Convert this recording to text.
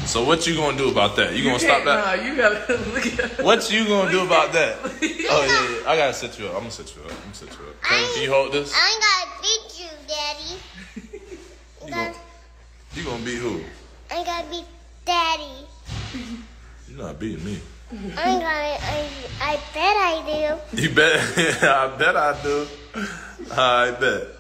So what you gonna do about that? You gonna stop that? Nah, you gotta look at. What you gonna do about that? Oh yeah, I gotta set you up. I'm gonna set you up. Can you hold this? I ain't gotta beat you, Daddy. You gonna beat who? I ain't gotta beat Daddy. You're not beating me. I bet I do. You bet? I bet I do. I bet.